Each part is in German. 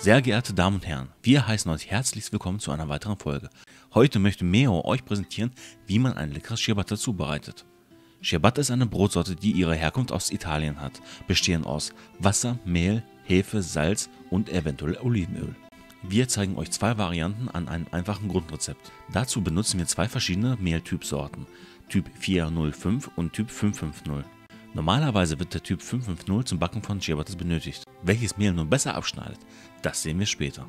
Sehr geehrte Damen und Herren, wir heißen euch herzlich willkommen zu einer weiteren Folge. Heute möchte Meo euch präsentieren, wie man ein leckeres Ciabatta zubereitet. Ciabatta ist eine Brotsorte, die ihre Herkunft aus Italien hat, bestehend aus Wasser, Mehl, Hefe, Salz und eventuell Olivenöl. Wir zeigen euch zwei Varianten an einem einfachen Grundrezept. Dazu benutzen wir zwei verschiedene Mehltypsorten, Typ 405 und Typ 550. Normalerweise wird der Typ 550 zum Backen von Ciabattas benötigt. Welches Mehl nun besser abschneidet, das sehen wir später.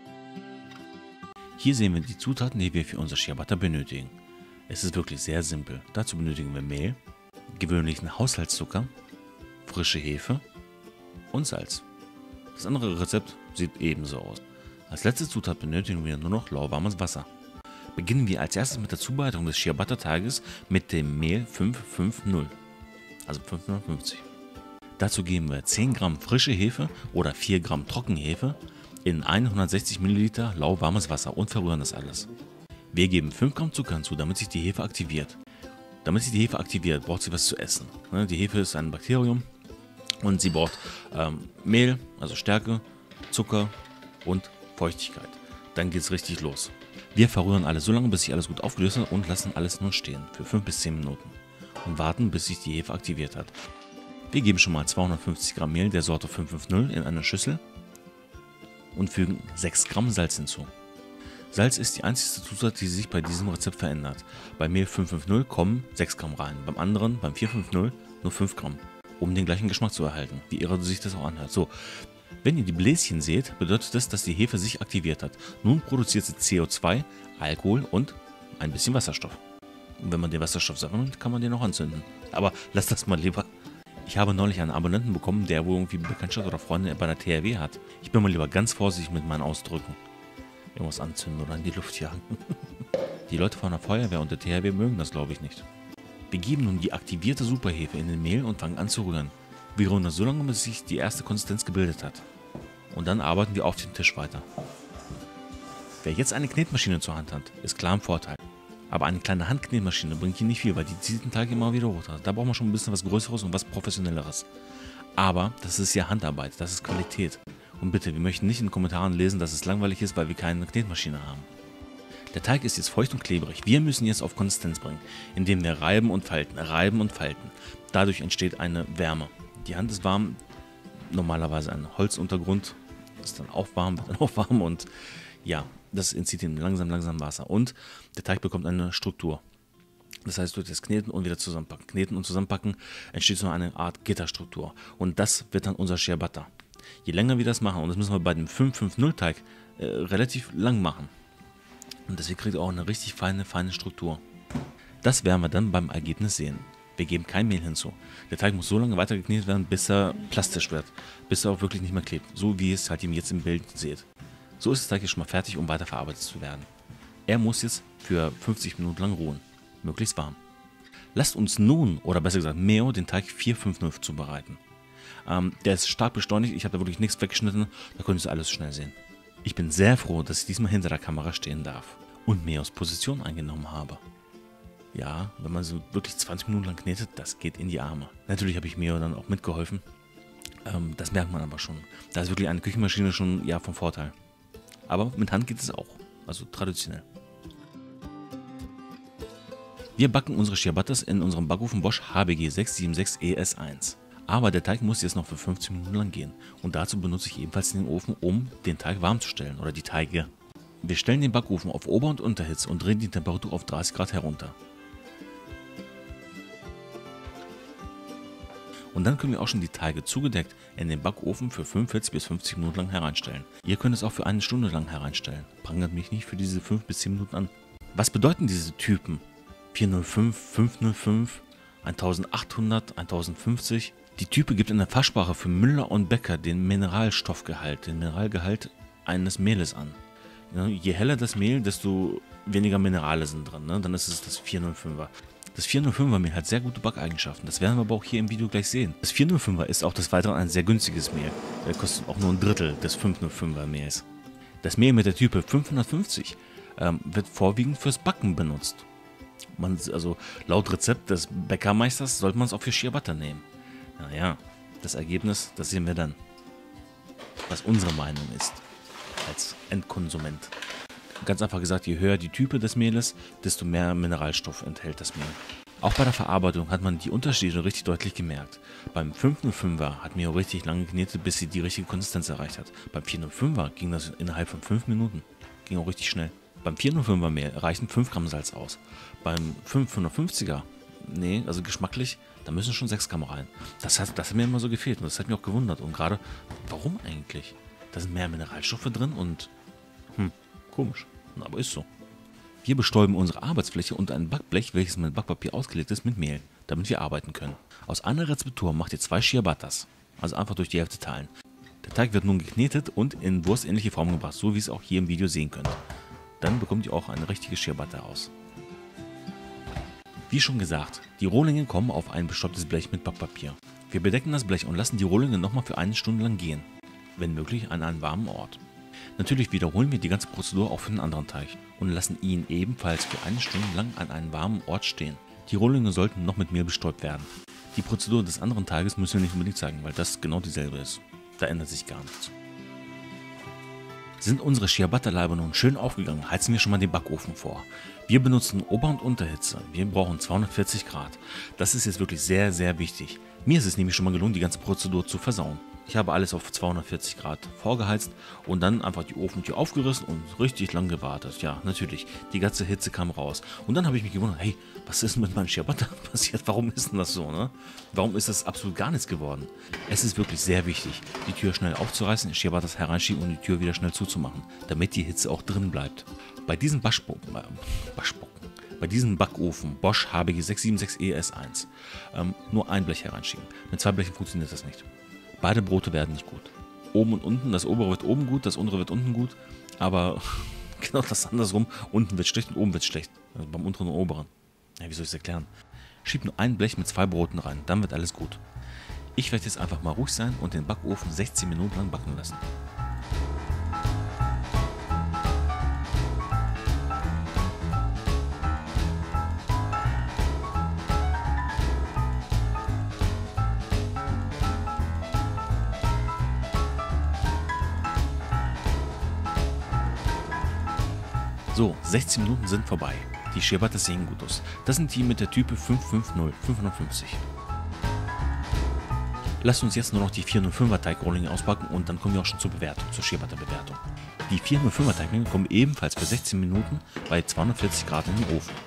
Hier sehen wir die Zutaten, die wir für unser Ciabatta benötigen. Es ist wirklich sehr simpel. Dazu benötigen wir Mehl, gewöhnlichen Haushaltszucker, frische Hefe und Salz. Das andere Rezept sieht ebenso aus. Als letzte Zutat benötigen wir nur noch lauwarmes Wasser. Beginnen wir als erstes mit der Zubereitung des Ciabatta-Teiges mit dem Mehl 550, also 550. Dazu geben wir 10 Gramm frische Hefe oder 4 Gramm Trockenhefe in 160 Milliliter lauwarmes Wasser und verrühren das alles. Wir geben 5 Gramm Zucker hinzu, damit sich die Hefe aktiviert. Damit sich die Hefe aktiviert, braucht sie was zu essen. Die Hefe ist ein Bakterium und sie braucht Mehl, also Stärke, Zucker und Feuchtigkeit. Dann geht es richtig los. Wir verrühren alles so lange, bis sich alles gut aufgelöst hat und lassen alles nur stehen für 5 bis 10 Minuten und warten, bis sich die Hefe aktiviert hat. Wir geben schon mal 250 Gramm Mehl der Sorte 550 in eine Schüssel und fügen 6 Gramm Salz hinzu. Salz ist die einzige Zutat, die sich bei diesem Rezept verändert. Bei Mehl 550 kommen 6 Gramm rein, beim anderen, beim 450, nur 5 Gramm, um den gleichen Geschmack zu erhalten, wie irre sich das auch anhört. So, wenn ihr die Bläschen seht, bedeutet das, dass die Hefe sich aktiviert hat. Nun produziert sie CO2, Alkohol und ein bisschen Wasserstoff. Und wenn man den Wasserstoff sammelt, kann man den auch anzünden. Aber lasst das mal lieber. Ich habe neulich einen Abonnenten bekommen, der wohl irgendwie Bekanntschaft oder Freunde bei der THW hat. Ich bin mal lieber ganz vorsichtig mit meinen Ausdrücken. Irgendwas anzünden oder in die Luft jagen. Die Leute von der Feuerwehr und der THW mögen das, glaube ich, nicht. Wir geben nun die aktivierte Superhefe in den Mehl und fangen an zu rühren. Wir rühren das so lange, bis sich die erste Konsistenz gebildet hat. Und dann arbeiten wir auf dem Tisch weiter. Wer jetzt eine Knetmaschine zur Hand hat, ist klar im Vorteil. Aber eine kleine Handknetmaschine bringt hier nicht viel, weil die zieht den Teig immer wieder runter. Da braucht man schon ein bisschen was Größeres und was Professionelleres. Aber das ist ja Handarbeit, das ist Qualität. Und bitte, wir möchten nicht in den Kommentaren lesen, dass es langweilig ist, weil wir keine Knetmaschine haben. Der Teig ist jetzt feucht und klebrig. Wir müssen jetzt auf Konsistenz bringen, indem wir reiben und falten, reiben und falten. Dadurch entsteht eine Wärme. Die Hand ist warm, normalerweise ein Holzuntergrund, ist dann auch warm, wird dann auch warm und ja, das entzieht ihm langsam Wasser und der Teig bekommt eine Struktur. Das heißt, durch das Kneten und wieder zusammenpacken, Kneten und zusammenpacken, entsteht so eine Art Gitterstruktur und das wird dann unser Ciabatta. Je länger wir das machen, und das müssen wir bei dem 550 Teig relativ lang machen und deswegen kriegt er auch eine richtig feine Struktur. Das werden wir dann beim Ergebnis sehen. Wir geben kein Mehl hinzu. Der Teig muss so lange weiter geknetet werden, bis er plastisch wird, bis er auch wirklich nicht mehr klebt, so wie ihr es halt jetzt im Bild seht. So ist der Teig jetzt schon mal fertig, um weiterverarbeitet zu werden. Er muss jetzt für 50 Minuten lang ruhen, möglichst warm. Lasst uns nun, oder besser gesagt Meo, den Teig 450 zubereiten. Der ist stark beschleunigt, ich habe da wirklich nichts weggeschnitten, da könnt ihr alles schnell sehen. Ich bin sehr froh, dass ich diesmal hinter der Kamera stehen darf und Meos Position eingenommen habe. Ja, wenn man so wirklich 20 Minuten lang knetet, das geht in die Arme. Natürlich habe ich Meo dann auch mitgeholfen, das merkt man aber schon. Da ist wirklich eine Küchenmaschine schon ja vom Vorteil. Aber mit Hand geht es auch, also traditionell. Wir backen unsere Ciabattas in unserem Backofen Bosch HBG 676 ES1. Aber der Teig muss jetzt noch für 15 Minuten lang gehen. Und dazu benutze ich ebenfalls den Ofen, um den Teig warm zu stellen oder die Teige. Wir stellen den Backofen auf Ober- und Unterhitze und drehen die Temperatur auf 30 Grad herunter. Und dann können wir auch schon die Teige zugedeckt in den Backofen für 45 bis 50 Minuten lang hereinstellen. Ihr könnt es auch für eine Stunde lang hereinstellen. Prangert mich nicht für diese 5 bis 10 Minuten an. Was bedeuten diese Typen? 405, 505, 1800, 1050? Die Type gibt in der Fachsprache für Müller und Bäcker den Mineralgehalt eines Mehles an. Je heller das Mehl, desto weniger Minerale sind drin. Dann ist es das 405er. Das 405er Mehl hat sehr gute Backeigenschaften, das werden wir aber auch hier im Video gleich sehen. Das 405er ist auch des Weiteren ein sehr günstiges Mehl. Der kostet auch nur ein Drittel des 505er Mehls. Das Mehl mit der Type 550 wird vorwiegend fürs Backen benutzt. Also laut Rezept des Bäckermeisters sollte man es auch für Ciabatta nehmen. Naja, das Ergebnis, das sehen wir dann. Was unsere Meinung ist. als Endkonsument. Ganz einfach gesagt, je höher die Type des Mehles, desto mehr Mineralstoff enthält das Mehl. Auch bei der Verarbeitung hat man die Unterschiede richtig deutlich gemerkt. Beim 505er hat Mehl richtig lange geknetet, bis sie die richtige Konsistenz erreicht hat. Beim 405er ging das innerhalb von 5 Minuten. Ging auch richtig schnell. Beim 405er Mehl reichen 5 Gramm Salz aus. Beim 550er, nee, also geschmacklich, da müssen schon 6 Gramm rein. Das hat mir immer so gefehlt und das hat mich auch gewundert. Und gerade, warum eigentlich? Da sind mehr Mineralstoffe drin und, komisch, aber ist so. Wir bestäuben unsere Arbeitsfläche und ein Backblech, welches mit Backpapier ausgelegt ist, mit Mehl, damit wir arbeiten können. Aus einer Rezeptur macht ihr 2 Ciabattas, also einfach durch die Hälfte teilen. Der Teig wird nun geknetet und in wurstähnliche Form gebracht, so wie ihr es auch hier im Video sehen könnt. Dann bekommt ihr auch eine richtige Ciabatta raus. Wie schon gesagt, die Rohlinge kommen auf ein bestäubtes Blech mit Backpapier. Wir bedecken das Blech und lassen die Rohlinge nochmal für 1 Stunde lang gehen, wenn möglich an einem warmen Ort. Natürlich wiederholen wir die ganze Prozedur auch für den anderen Teig und lassen ihn ebenfalls für 1 Stunde lang an einem warmen Ort stehen. Die Rohlinge sollten noch mit Mehl bestäubt werden. Die Prozedur des anderen Teiges müssen wir nicht unbedingt zeigen, weil das genau dieselbe ist. Da ändert sich gar nichts. Sind unsere Ciabatta-Laibe nun schön aufgegangen, heizen wir schon mal den Backofen vor. Wir benutzen Ober- und Unterhitze. Wir brauchen 240 Grad. Das ist jetzt wirklich sehr, sehr wichtig. Mir ist es nämlich schon mal gelungen, die ganze Prozedur zu versauen. Ich habe alles auf 240 Grad vorgeheizt und dann einfach die Ofentür aufgerissen und richtig lang gewartet. Ja, natürlich, die ganze Hitze kam raus. Und dann habe ich mich gewundert, hey, was ist mit meinem Ciabatta passiert? Warum ist denn das so, ne? Warum ist das absolut gar nichts geworden? Es ist wirklich sehr wichtig, die Tür schnell aufzureißen, Ciabattas hereinschieben und die Tür wieder schnell zuzumachen, damit die Hitze auch drin bleibt. Bei diesem bei diesem Backofen Bosch HBG 676 ES1 nur ein Blech hereinschieben. Mit 2 Blechen funktioniert das nicht. Beide Brote werden nicht gut. Oben und unten, das obere wird oben gut, das untere wird unten gut, aber genau das andersrum, unten wird schlecht und oben wird schlecht. Also beim unteren und oberen. Ja, wie soll ich es erklären? Schieb nur ein Blech mit 2 Broten rein, dann wird alles gut. Ich werde jetzt einfach mal ruhig sein und den Backofen 16 Minuten lang backen lassen. So, 16 Minuten sind vorbei. Die Ciabattas sehen gut aus. Das sind die mit der Type 550. Lasst uns jetzt nur noch die 405er Teigrohlinge auspacken und dann kommen wir auch schon zur Bewertung, zur Ciabatta-Bewertung. Die 405er Teiglinge kommen ebenfalls für 16 Minuten bei 240 Grad in den Ofen.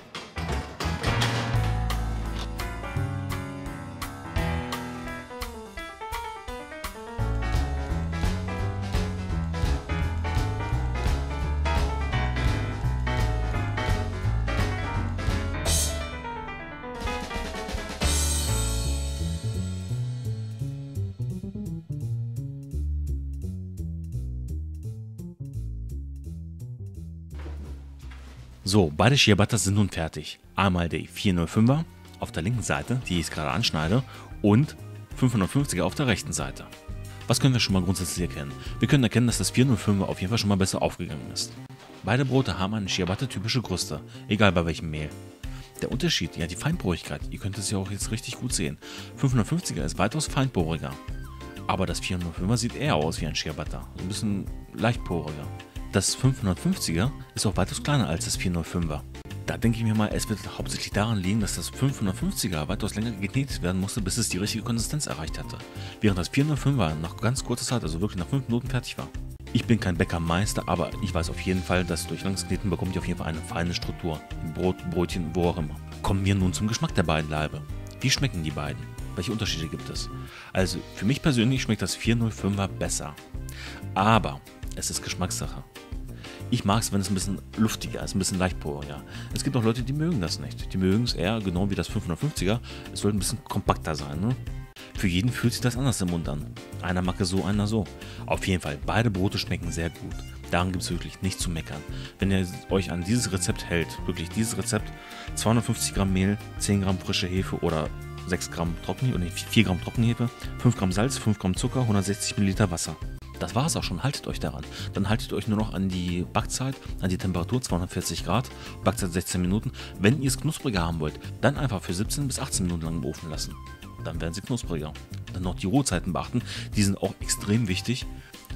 So, beide Ciabattas sind nun fertig. Einmal die 405er auf der linken Seite, die ich jetzt gerade anschneide, und 550er auf der rechten Seite. Was können wir schon mal grundsätzlich erkennen? Wir können erkennen, dass das 405er auf jeden Fall schon mal besser aufgegangen ist. Beide Brote haben eine Ciabatta-typische Kruste, egal bei welchem Mehl. Der Unterschied, ja die Feinporigkeit, ihr könnt es ja auch jetzt richtig gut sehen. 550er ist weitaus feinporiger, aber das 405er sieht eher aus wie ein Ciabatta, so ein bisschen leichtporiger. Das 550er ist auch weitaus kleiner als das 405er. Da denke ich mir mal, es wird hauptsächlich daran liegen, dass das 550er weitaus länger geknetet werden musste, bis es die richtige Konsistenz erreicht hatte. Während das 405er nach ganz kurzer Zeit, also wirklich nach 5 Minuten fertig war. Ich bin kein Bäckermeister, aber ich weiß auf jeden Fall, dass durch langes Kneten bekommt ihr auf jeden Fall eine feine Struktur. Im Brot, Brötchen, wo auch immer. Kommen wir nun zum Geschmack der beiden Laibe. Wie schmecken die beiden? Welche Unterschiede gibt es? Also für mich persönlich schmeckt das 405er besser. Aber es ist Geschmackssache. Ich mag es, wenn es ein bisschen luftiger ist, ein bisschen leichtporiger. Es gibt auch Leute, die mögen das nicht. Die mögen es eher, genau wie das 550er. Es sollte ein bisschen kompakter sein. Ne? Für jeden fühlt sich das anders im Mund an. Einer mag es so, einer so. Auf jeden Fall, beide Brote schmecken sehr gut. Daran gibt es wirklich nichts zu meckern. Wenn ihr euch an dieses Rezept hält, wirklich dieses Rezept, 250 Gramm Mehl, 10 Gramm frische Hefe oder 6 Gramm Trockenhefe, oder 4 Gramm Trockenhefe, 5 Gramm Salz, 5 Gramm Zucker, 160 Milliliter Wasser. Das war es auch schon, haltet euch daran. Dann haltet euch nur noch an die Backzeit, an die Temperatur 240 Grad, Backzeit 16 Minuten. Wenn ihr es knuspriger haben wollt, dann einfach für 17 bis 18 Minuten lang im Ofen lassen. Dann werden sie knuspriger. Dann noch die Rohzeiten beachten, die sind auch extrem wichtig.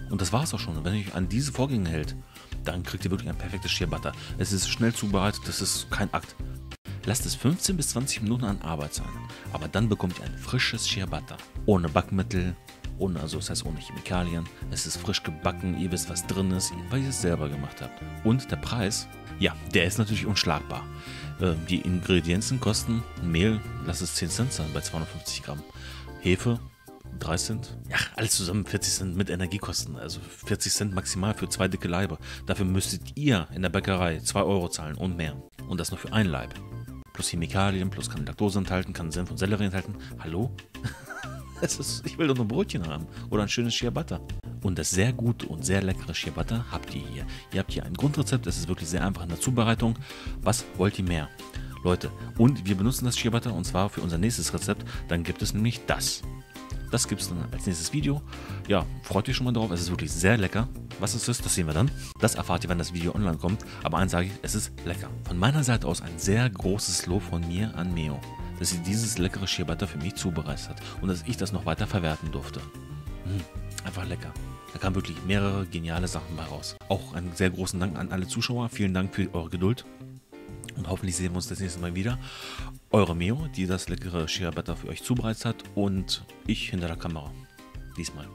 Und das war es auch schon. Und wenn ihr euch an diese Vorgänge hält, dann kriegt ihr wirklich ein perfektes Ciabatta. Es ist schnell zubereitet, das ist kein Akt. Lasst es 15 bis 20 Minuten an Arbeit sein. Aber dann bekommt ihr ein frisches Ciabatta. Ohne Backmittel, das heißt ohne Chemikalien. Es ist frisch gebacken, ihr wisst, was drin ist, weil ihr es selber gemacht habt. Und der Preis, ja, der ist natürlich unschlagbar. Die Ingredienzen kosten Mehl, lass es 10 Cent sein bei 250 Gramm. Hefe, 3 Cent. Ja, alles zusammen 40 Cent mit Energiekosten. Also 40 Cent maximal für 2 dicke Laibe. Dafür müsstet ihr in der Bäckerei 2 Euro zahlen und mehr. Und das nur für ein Laib. Plus Chemikalien, plus kann Laktose enthalten, kann Senf und Sellerie enthalten. Hallo? Ich will doch nur Brötchen haben. Oder ein schönes Ciabatta. Und das sehr gute und sehr leckere Ciabatta habt ihr hier. Ihr habt hier ein Grundrezept, es ist wirklich sehr einfach in der Zubereitung. Was wollt ihr mehr? Leute, und wir benutzen das Ciabatta und zwar für unser nächstes Rezept. Dann gibt es nämlich das. Das gibt es dann als nächstes Video. Ja, freut euch schon mal drauf. Es ist wirklich sehr lecker. Was es ist, das sehen wir dann. Das erfahrt ihr, wenn das Video online kommt. Aber eins sage ich, es ist lecker. Von meiner Seite aus ein sehr großes Lob von mir an Meo, dass sie dieses leckere Ciabatta für mich zubereitet hat und dass ich das noch weiter verwerten durfte. Einfach lecker. Da kamen wirklich mehrere geniale Sachen bei raus. Auch einen sehr großen Dank an alle Zuschauer. Vielen Dank für eure Geduld. Und hoffentlich sehen wir uns das nächste Mal wieder. Eure Meo, die das leckere Ciabatta für euch zubereitet hat. Und ich hinter der Kamera. Diesmal.